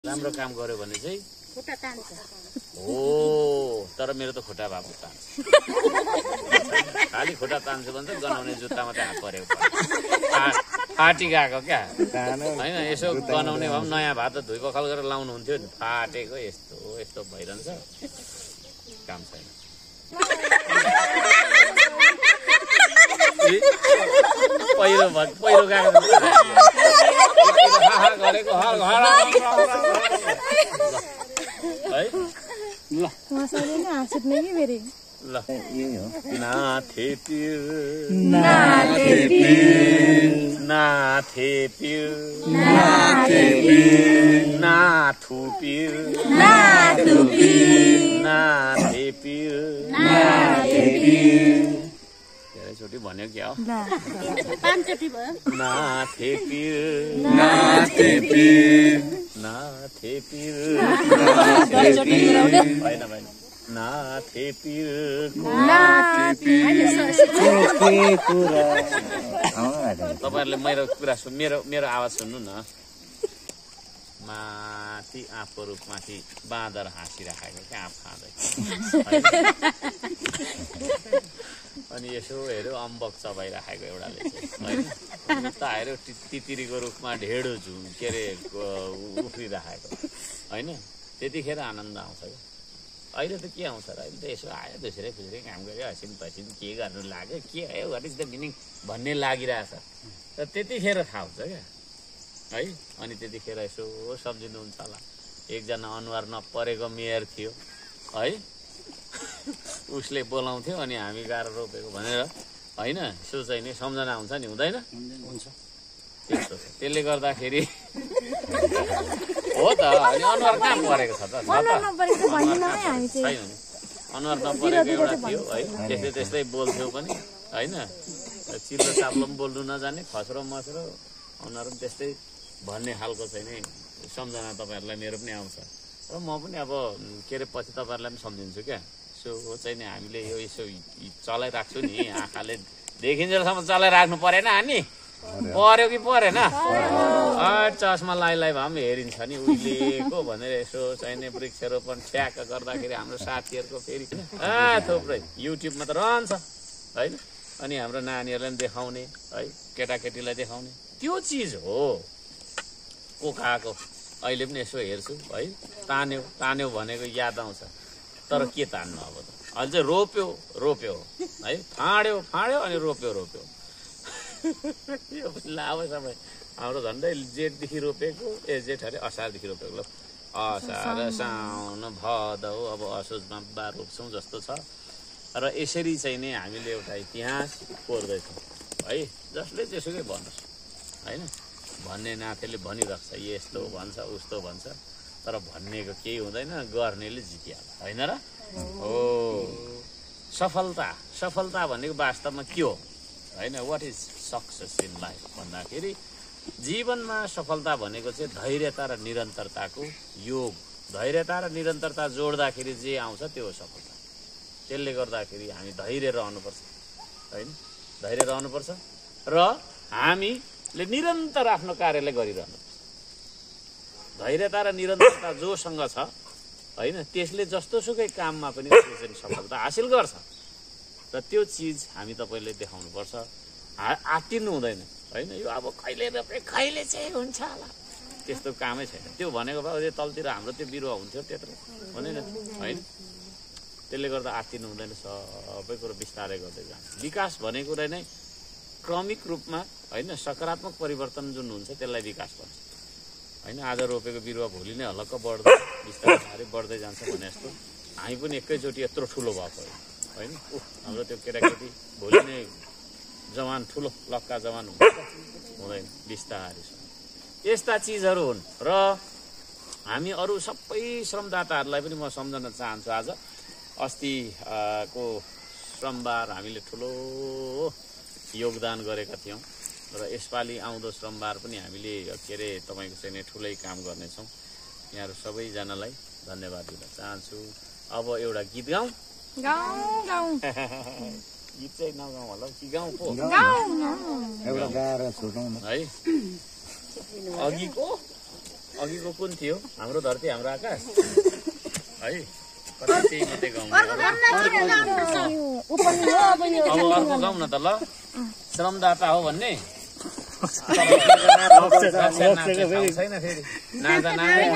राम्रो काम गर्यो भने चाहिँ खुट्टा तान्छ। हो, तर मेरो त खुट्टा भएको तान्छ। खाली खुट्टा तान्छ भने त गनाउने जुत्ता मात्रै हात परेको फाटी गएको क्या होइन। यसो गनाउने भए पनि नयाँ भात त धुइ बखाल गरेर लाउनु हुन्थ्यो नि। फाटेको यस्तो यस्तो भइरहन्छ, काम छैन। पहिरो गएको गरेको है ल मसाले नै हाँस्ने कि फेरि ल यही हो। नाथे पिउ नाथे पिउ नाथे पिउ नाथे पिउ नाथु पिउ नाथु पिउ नाथे पिउ नाथे पिउ धेरैचोटि भन्यो क्या हो। पाँचचोटि भयो। नाथे पिउ नाथे पिउ नाथे पिउ दसचोटि पुऱ्याउने होइन होइन नाथे पिउ नाथे पिउ तपाईँहरूले मेरो कुरा मेरो आवाज सुन्नु न। माथि आँपको रुखमाथि बाँदर हाँसिराखेको क्या, आँप खाँदै। अनि यसो हेऱ्यो अम्बक चबाइराखेको एउटाले चाहिँ होइन। उता हेऱ्यो तितिरीको रुखमा ढेँडो के अरे उफ्रिराखेको होइन। त्यतिखेर आनन्द आउँछ क्या। अहिले त के आउँछ र, अहिले त यसो आयो दोस्रै खुस्रै काम गऱ्यो, हसिन पसिन के गर्नु लाग्यो, के हो वाट इज द मिनिङ भन्ने लागिरहेछ। र त्यतिखेर थाहा हुन्छ क्या है। अनि त्यतिखेर यसो सम्झिनुहुन्छ होला, एकजना अनुहार नपरेको मेयर थियो है, उसले बोलाउँथ्यो अनि हामी गाह्रो रोपेको भनेर होइन। यसो चाहिँ नि सम्झना हुन्छ नि, हुँदैन? हुन्छ। त्यस्तो छ। त्यसले गर्दाखेरि हो त। अनि अनुहार कहाँ परेको छ त? छैन नि। अनुहार नपरेको एउटा थियो है, त्यस्तै बोल्थ्यो पनि होइन। चिल्लो चाप्लो पनि बोल्नु नजाने, खस्रो मस्रो अनुहार पनि त्यस्तै भन्ने खालको चाहिँ नि सम्झना तपाईँहरूलाई मेरो पनि आउँछ। र म पनि अब के अरे पछि तपाईँहरूलाई पनि सम्झिन्छु क्या। यसो चाहिँ नि हामीले यो यसो चलाइराख्छु नि, आँखाले देखिन्जेलसम्म चलाइराख्नु परेन हामी। पर्यो कि परेन? चस्मा लाइ भए पनि हेरिन्छ नि उहिलेको भनेर यसो चाहिने वृक्षारोपण ठ्याक्क गर्दाखेरि हाम्रो साथीहरूको फेरि थुप्रै युट्युबमा त रहन्छ होइन। अनि हाम्रो नानीहरूलाई पनि देखाउने है, केटाकेटीलाई देखाउने त्यो चिज हो। कोखाको अहिले पनि यसो हेर्छु है, तान्यो भनेको याद आउँछ। तर के तान्नु अब त, अहिले चाहिँ रोप्यो है, फाँड्यो अनि रोप्यो। यो पनि लामो समय हाम्रो झन्डै जेठदेखि रोपेको, जेठ अरे असारदेखि रोपेको। ल असार साउन भदौ अब असोजमा रोप्छौँ जस्तो छ। र यसरी चाहिँ नै हामीले एउटा इतिहास कोर्दैछौँ है। जसले जेसुकै भनोस् होइन, भन्ने नाथेले भनिरहेको छ, यस्तो भन्छ उस्तो भन्छ, तर भन्नेको केही हुँदैन, गर्नेले जितिहाल्छ होइन र? हो। सफलता भनेको वास्तवमा के हो होइन? What is success in life भन्दाखेरि जीवनमा सफलता भनेको चाहिँ धैर्यता र निरन्तरताको योग। धैर्यता र निरन्तरता जोड्दाखेरि जे आउँछ त्यो हो सफलता। त्यसले गर्दाखेरि हामी धैर्य रहनुपर्छ होइन, धैर्य रहनुपर्छ र हामीले निरन्तर आफ्नो कार्यलाई गरिरहनुपर्छ। धैर्यता र निरन्तरता जोसँग छ होइन, त्यसले जस्तोसुकै काममा पनि त्यसरी सफलता हासिल गर्छ। र त्यो चिज हामी तपाईँले देखाउनुपर्छ। आत्तिनु हुँदैन होइन। यो अब कहिले रोपे कहिले चाहिँ हुन्छ होला, त्यस्तो कामै छैन। त्यो भनेको भए तलतिर हाम्रो त्यो बिरुवा हुन्थ्यो त्यत्रो हुँदैन होइन। त्यसले गर्दा आत्तिनु हुँदैन, सबै कुरो बिस्तारै गर्दै जान्छ। विकास भनेको नै क्रमिक रूपमा होइन, सकारात्मक परिवर्तन जुन हुन्छ त्यसलाई विकास भन्छ होइन। आज रोपेको बिरुवा भोलि नै हलक्क बिस्तारै बढ्दै जान्छ भने जस्तो हामी पनि एकैचोटि यत्रो ठुलो भएको होइन। हाम्रो त्यो केटाकेटी भोलि नै जवान ठुलो लक्का जवान हुँदैन, बिस्तारै। यस्ता चिजहरू हुन्। र हामी अरू सबै श्रमदाताहरूलाई पनि म सम्झन चाहन्छु। आज अस्तिको श्रमबार हामीले ठुलो योगदान गरेका थियौँ र यसपालि आउँदो श्रमबार पनि हामीले के अरे तपाईँको चाहिँ ठुलै काम गर्नेछौँ। यहाँहरू सबैजनालाई धन्यवाद दिन चाहन्छु। अब एउटा गीत गाउँ। गीत चाहिँ नगाउँ होला कि गाउँ पो एउटा गाएर छुटौँ है। अघिको कुन थियो हाम्रो धरती हाम्रो आकाश है कति त्यही मात्रै गाउँ अब अर्को गाउँ न त ल श्रमदाता हो भन्ने छैन फेरि नाचा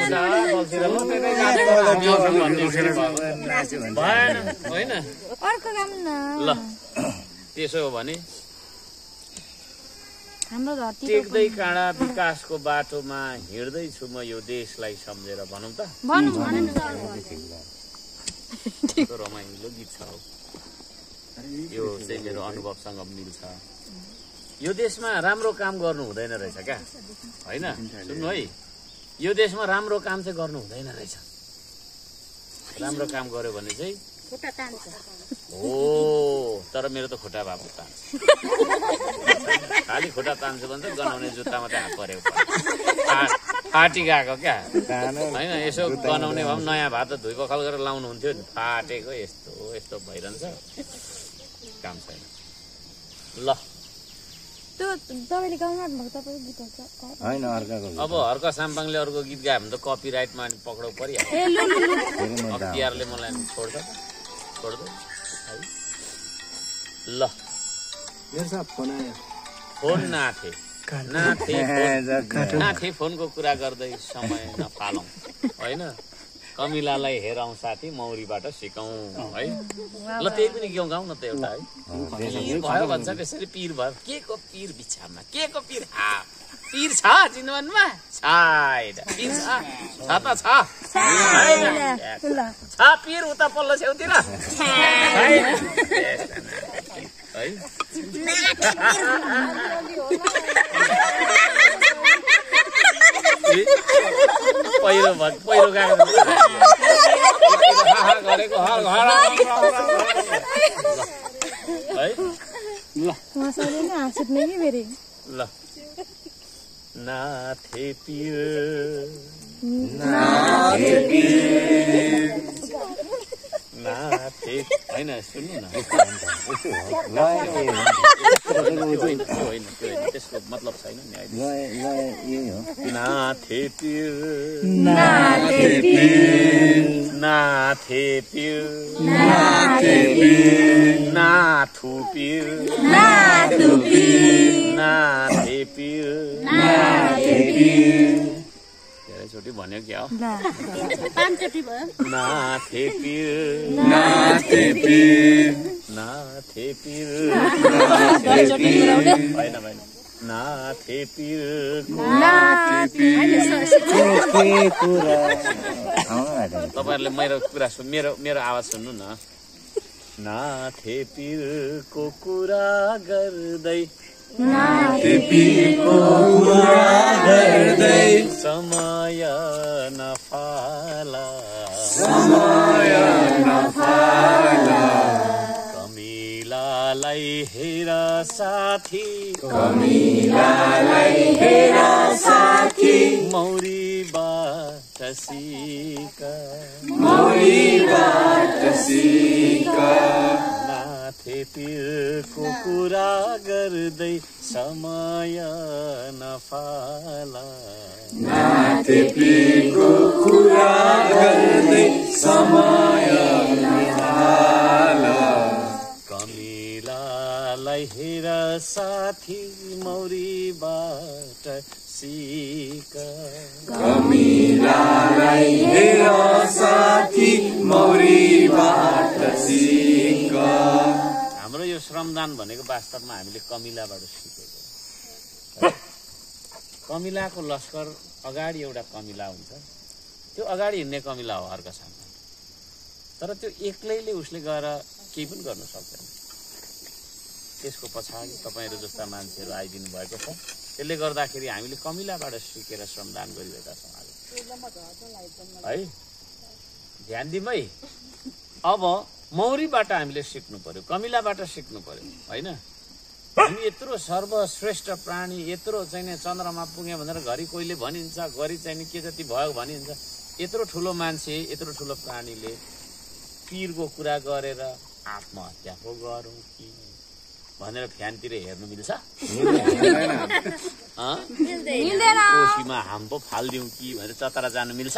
भएन होइन ल त्यसो हो भने टेक्दै काँडा विकासको बाटोमा हिँड्दैछु म यो देशलाई सम्झेर भनौँ त रमाइलो गीत छ यो चाहिँ मेरो अनुभवसँग मिल्छ यो देशमा राम्रो काम गर्नु हुँदैन रहेछ क्या होइन सुन्नु है यो देशमा राम्रो काम चाहिँ गर्नु हुँदैन रहेछ राम्रो काम गर्यो भने चाहिँ हो तर मेरो त खुट्टा भएको तान्छ खालि खुट्टा तान्छ भने चाहिँ गनाउने जुत्तामा चाहिँ हात परेको फाटी गएको क्या होइन यसो गनाउने भए पनि नयाँ भात त धुइ पखाल गरेर लाउनु हुन्थ्यो नि फाटेको यस्तो यस्तो भइरहन्छ काम छैन ल अब हर्क साम्पाङले अर्को गीत गायो भने त कपिराइटमा पक्राउ परिहाल्यो अख्तियारले मलाई छोड्छ ल फोन नाथे फोनको कुरा गर्दै समय नफालौँ होइन कमिलालाई हेरौँ साथी मौरीबाट सिकौँ है ल त्यही पनि गाउँ न त एउटा है भयो भन्छ त्यसरी पिर भयो के को पिर बिछामा के को पिर पिर छ चिन्दवनमा छैन पिर छ त छ पिर उता पल्लो छेउतिर है पहिरो गएको गरेको ल नाथे पिर नाथे होइन सुन्नु न त्यसको मतलब छैन नि नाथे पिर नाथु पिर नाथे पिर धेरैचोटि भन्यो क्या हो पाँचचोटि भयो नाथे पिर होइन नाथे पिर तपाईँहरूले मेरो कुरा मेरो आवाज सुन्नु न नाथे पिरको कुरा गर्दै समय नफाला कमिलालाई हेर साथी मौरीबाट सिक नाथे पिरको कुरा गर्दै समय नफाला कमिलालाई हेर साथी मौरीबाट सिक हाम्रो यो श्रमदान भनेको वास्तवमा हामीले कमिलाबाट सिकेको कमिलाको लस्कर अगाडि एउटा कमिला हुन्छ त्यो अगाडि हिँड्ने कमिला हो हर्क साम्पाङ तर त्यो एक्लैले उसले गएर केही पनि गर्न सक्दैन त्यसको पछाडि तपाईँहरू जस्ता मान्छेहरू आइदिनु भएको छ त्यसले गर्दाखेरि हामीले कमिलाबाट सिकेर श्रमदान गरिरहेका छौँ है ध्यान दिउँ है अब मौरीबाट हामीले सिक्नु पर्यो कमिलाबाट सिक्नु पर्यो होइन हामी यत्रो सर्वश्रेष्ठ प्राणी यत्रो चाहिँ चन्द्रमा पुग्यो भनेर घरि कोहीले भनिन्छ घरि चाहिँ के जति भयो भनिन्छ यत्रो ठुलो मान्छे यत्रो ठुलो प्राणीले पिरको कुरा गरेर आत्महत्या पो गरौँ कि भनेर फ्यानतिर हेर्नु मिल्छ? मिल्दैन। कोसीमा हाम पो फालिदिउँ कि भनेर चतरा जानु मिल्छ?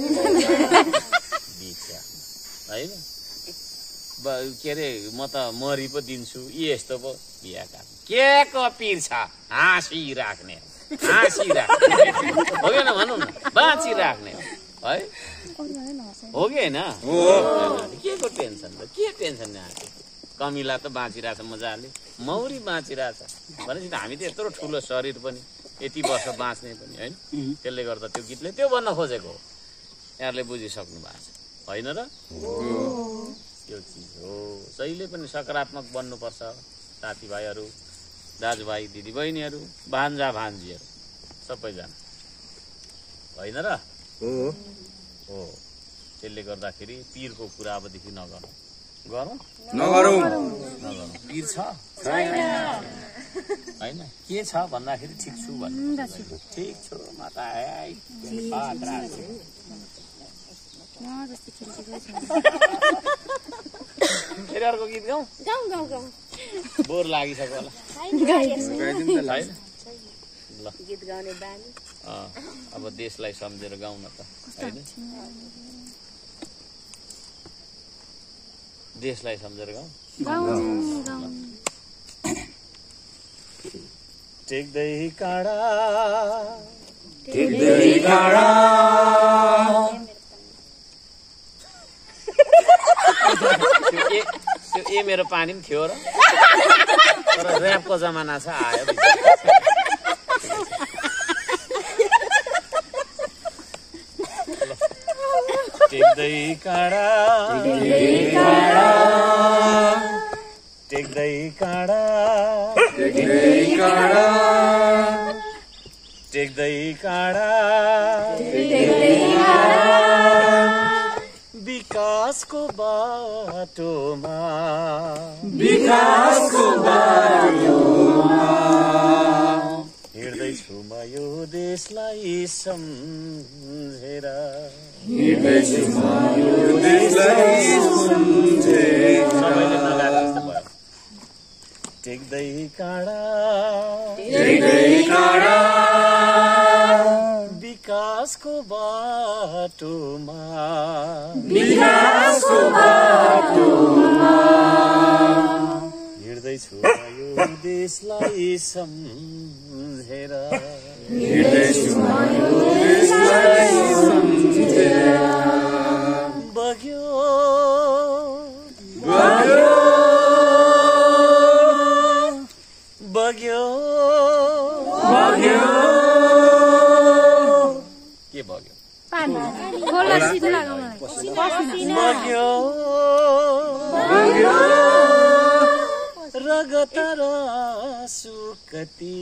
होइन के अरे म त मरि पो दिन्छु यस्तो पो बिहा काम के को पिर छ? हाँसिराख्ने हो कि होइन भनौँ न, बाँचिराख्ने है हो कि होइन? के को टेन्सन त? के टेन्सन हाँस्यो? कमिला त बाँचिरहेछ मजाले, मौरी बाँचिरहेछ भनेपछि हामी त यत्रो ठुलो शरीर पनि यति वर्ष बाँच्ने पनि होइन। त्यसले गर्दा त्यो गीतले त्यो भन्न खोजेको हो। यहाँहरूले बुझिसक्नु भएको छ होइन र? त्यो चिज हो। जहिले पनि सकारात्मक बन्नुपर्छ साथीभाइहरू, दाजुभाइ दिदीबहिनीहरू, भान्जा भान्जीहरू सबैजना होइन र? हो। त्यसले गर्दाखेरि पिरको कुरा अबदेखि नगरौँ। नगरौँ पिर छ होइन? के छ भन्दाखेरि ठिक छु भन्नु। ठिक छु म त फेरि अर्को गीत गाउँ? बोर लागिसक्यो होला ल। गीत गाउने बानी अब देशलाई सम्झेर गाउँ न त होइन? देशलाई सम्झेर गाउँ। टेक्दै काँडा त्यो ए मेरो पानी पनि थियो र, तर ऱ्यापको जमाना छ आयो। टेक्दै काँडा टेक्दै काँडा टेक्दै काँडा विकासको बाटोमा हिँड्दैछु म यो देशलाई सम्झेर। सबैले नगाएको जस्तो भयो। टेक्दै काँडा विकासको बाटोमा हिँड्दैछु यो देशलाई सम्झेर। बग्यो के बग्यो? बग्यो रगत र सुकती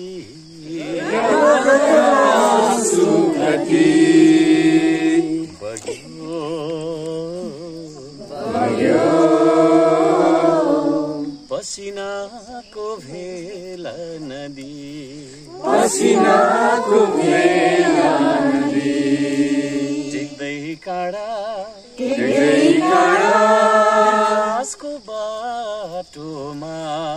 बग्यो पसिनाको भेल नदी टेक्दै काँडा विकासको बाटोमा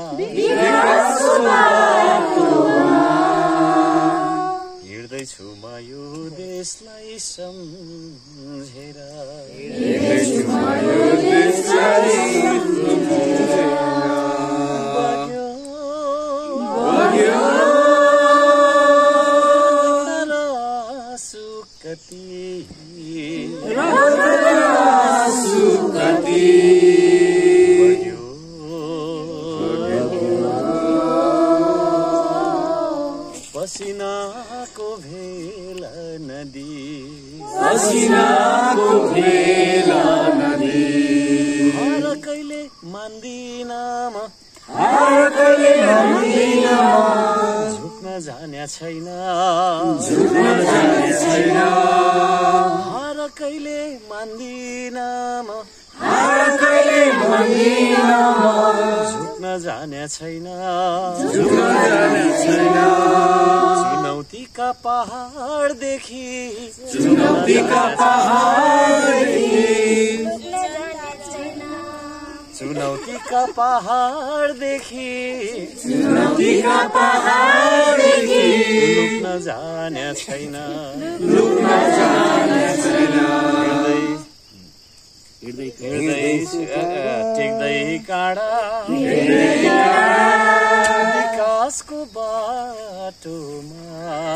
हिँड्दैछु म यो देशलाई सम्झेर। पसिनाको भेल नदी हर कहिले मान्दिन म झुक्न जाने छैन हर कहिले मान्दिन म झुक्न जाने छैन चुनौतीका पहाडदेखि चुनौतीका चुनौतीका पहाडदेखि लुक्न जाने छैन टेक्दै काँडा विकासको बाटोमा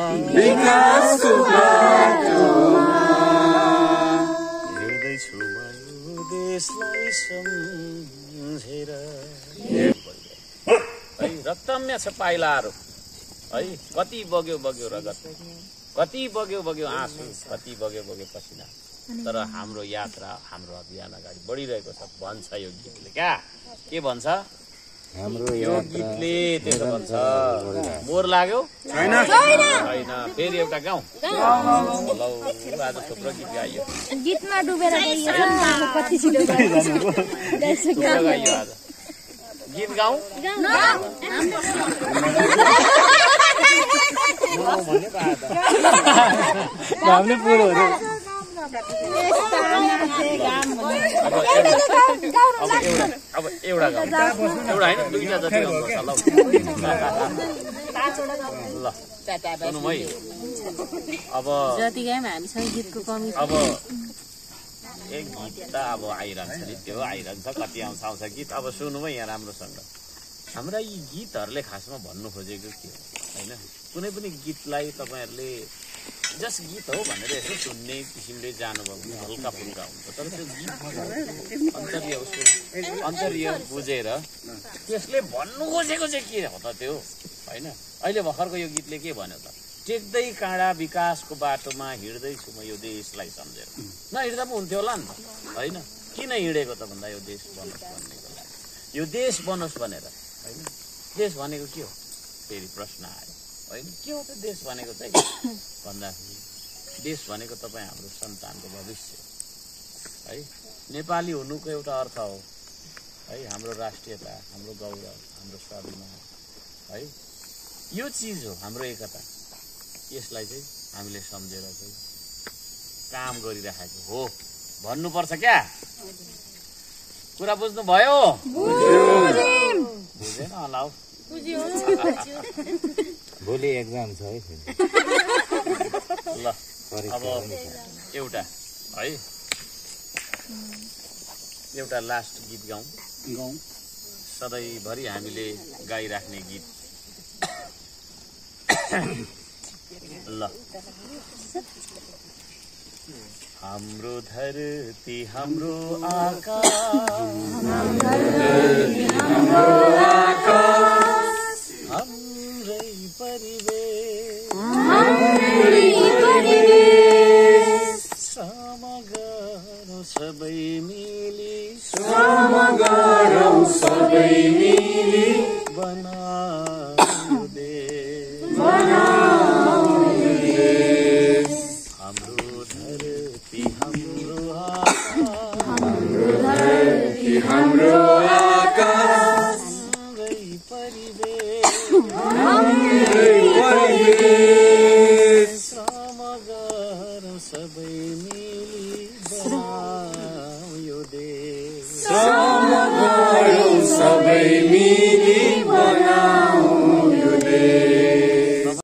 हिँड्दैछु म यो देशलाई सम्झेर है रक्तम्य छ पाइलाहरू है कति बग्यो बग्यो रगत कति बग्यो बग्यो आँसु कति बग्यो बग्यो पसिना तर हाम्रो यात्रा हाम्रो अभियान अगाडि बढिरहेको छ भन्छ यो गीतले क्या के भन्छ यो गीतले त्यसो भन्छ मोर लाग्यो छैन फेरि एउटा गाउँ लौ आज थुप्रो गीत गाइयो गीतमा डुबेर कति छिटो गाइयो आज गीत गाउँ अब एउटा होइन दुईटा जति गाउनुपर्छ ल सुनौँ है अब जति गायौँ हामीसँग गीतको कमी अब एक गीत त अब आइरहन्छ नि त्यो आइरहन्छ कति आउँछ गीत अब सुनौँ है यहाँ राम्रोसँग हाम्रा यी गीतहरूले खासमा भन्नु खोजेको के हो होइन कुनै पनि गीतलाई तपाईँहरूले जस्ट गीत हो भनेर यसो सुन्ने किसिमले जानुभयो भने हल्का फुल्का हुन्छ तर त्यो गीत अन्तर्य बुझेर त्यसले भन्नु खोजेको चाहिँ के हो त त्यो होइन अहिले भर्खरको यो गीतले के भन्यो त टेक्दै काँडा विकासको बाटोमा हिँड्दैछु म यो देशलाई सम्झेर नहिँड्दा पो हुन्थ्यो होला नि त होइन किन हिँडेको त भन्दा यो देश बनोस् भन्नेको लागि यो देश बनोस् भनेर होइन देश भनेको के हो फेरि प्रश्न आयो होइन के हो त देश भनेको चाहिँ भन्दाखेरि देश भनेको तपाईँ हाम्रो सन्तानको भविष्य है नेपाली हुनुको एउटा अर्थ हो है हाम्रो राष्ट्रियता हाम्रो गौरव हाम्रो स्वाभिमान है यो चिज हो हाम्रो एकता यसलाई चाहिँ हामीले सम्झेर चाहिँ काम गरिराखेको हो भन्नुपर्छ क्या कुरा बुझ्नु भयो बुझेन होला भोलि एक्जाम छ है ल अब एउटा है एउटा लास्ट गीत गाउँ सधैँभरि हामीले गाइराख्ने गीत ल हाम्रो धरती हाम्रो आकाश हाम्रै परिवेश श्रम गरौँ सबै मिली बनाएर